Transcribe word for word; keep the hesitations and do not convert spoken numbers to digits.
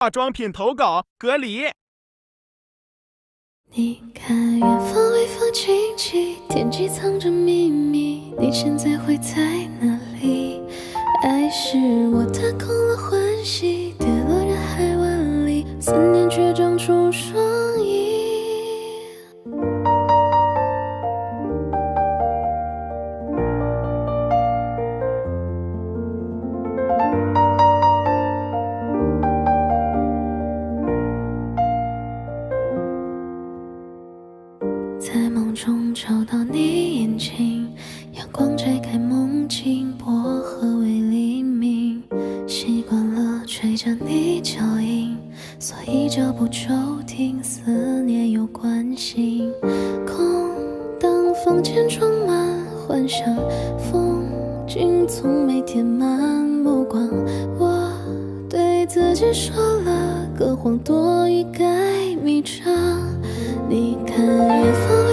化妆品投稿隔离。 你看，远方微风轻起，天际藏着秘密。你现在会在哪里？爱是我的空了欢喜，跌落人海万里，思念却长出双翼。在梦中找到你眼睛，阳光摘开梦境，薄荷为黎明。习惯了追着你脚印，所以脚步就停，思念有关心。空荡房间装满幻想，风景从没填满目光。我对自己说了，歌谎多一改迷障。你看远方